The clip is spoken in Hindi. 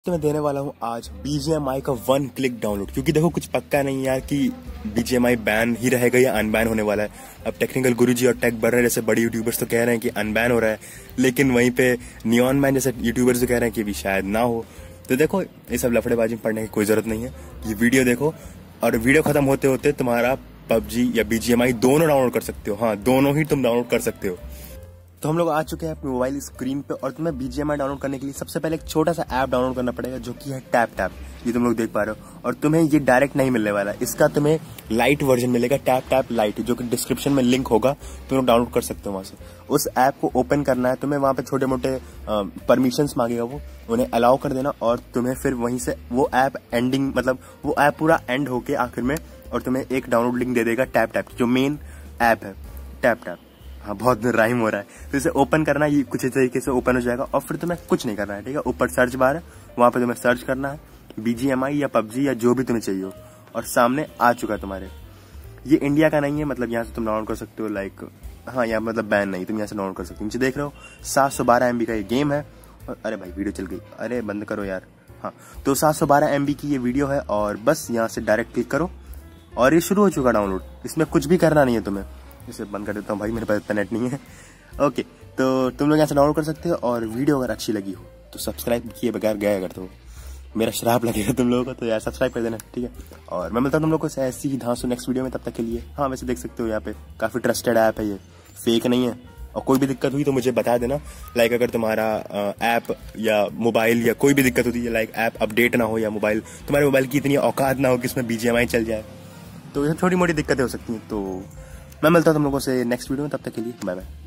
तो मैं देने वाला हूँ आज BGMI का 1 क्लिक डाउनलोड, क्योंकि देखो कुछ पक्का नहीं यार कि BGMI बैन ही रहेगा या अनबैन होने वाला है। अब टेक्निकल गुरुजी और टेक बर्नर जैसे बड़ी यूट्यूबर्स तो कह रहे हैं कि अनबैन हो रहा है, लेकिन वहीं पे नियॉन मैन जैसे यूट्यूबर्स तो कह रहे हैं कि भी शायद ना हो। तो देखो ये सब लफड़ेबाजी में पढ़ने की कोई जरूरत नहीं है, ये वीडियो देखो और वीडियो खत्म होते होते तुम्हारा PUBG या BGMI दोनों डाउनलोड कर सकते हो। हाँ, दोनों ही तुम डाउनलोड कर सकते हो। तो हम लोग आ चुके हैं अपने मोबाइल स्क्रीन पे और तुम्हें BGMI डाउनलोड करने के लिए सबसे पहले एक छोटा सा ऐप डाउनलोड करना पड़ेगा जो कि है टैप टैप। ये तुम लोग देख पा रहे हो और तुम्हें ये डायरेक्ट नहीं मिलने वाला, इसका तुम्हें लाइट वर्जन मिलेगा, टैप टैप लाइट, जो कि डिस्क्रिप्शन में लिंक होगा, तुम लोग डाउनलोड कर सकते हो वहां से। उस ऐप को ओपन करना है तुम्हें, वहां पे छोटे मोटे परमिशंस मांगेगा, वो उन्हें अलाउ कर देना और तुम्हें फिर वहीं से वो ऐप एंडिंग, मतलब वो ऐप पूरा एंड होके आखिर में और तुम्हें एक डाउनलोड लिंक दे देगा टैप टैप, जो मेन ऐप है टैप टैप। हाँ, बहुत राइम हो रहा है। तो इसे ओपन करना, ये कुछ इस तरीके से ओपन हो जाएगा और फिर तुम्हें कुछ नहीं करना है, ठीक है। ऊपर सर्च बार है, वहां पे तुम्हें सर्च करना है BGMI या PUBG या जो भी तुम्हें चाहिए हो, और सामने आ चुका है तुम्हारे। ये इंडिया का नहीं है, मतलब यहाँ से तुम डाउनलोड कर सकते हो, लाइक हाँ, यहाँ मतलब बैन नहीं, तुम यहाँ से डाउनलोड कर सकते हो। नीचे देख रहे हो 712 MB का ये गेम है। और अरे भाई वीडियो चल गई, अरे बंद करो यार। हाँ, तो 712 MB की ये वीडियो है और बस यहाँ से डायरेक्ट क्लिक करो और ये शुरू हो चुका डाउनलोड। इसमें कुछ भी करना नहीं है तुम्हें। इसे बंद कर देता हूँ भाई, मेरे पास इतना नेट नहीं है। ओके, तो तुम लोग यहाँ से डाउनलोड कर सकते हो और वीडियो अगर अच्छी लगी हो तो सब्सक्राइब किए बगैर गया अगर तो मेरा श्राप लगेगा तुम लोगों को, तो यार सब्सक्राइब कर देना, ठीक है। और मैं मिलता हूँ तुम लोग को ऐसी ही धांसू नेक्स्ट वीडियो में, तब तक के लिए हाँ, वैसे देख सकते हो यहाँ पे काफी ट्रस्टेड ऐप है, ये फेक नहीं है। और कोई भी दिक्कत हुई तो मुझे बता देना, लाइक अगर तुम्हारा ऐप या मोबाइल या कोई भी दिक्कत होती है, लाइक ऐप अपडेट ना हो या मोबाइल तुम्हारे मोबाइल की इतनी औकात ना हो कि इसमें BGMI चल जाए, तो ये छोटी मोटी दिक्कतें हो सकती हैं। तो मैं मिलता हूँ तुम लोगों से नेक्स्ट वीडियो में, तब तक के लिए बाय बाय।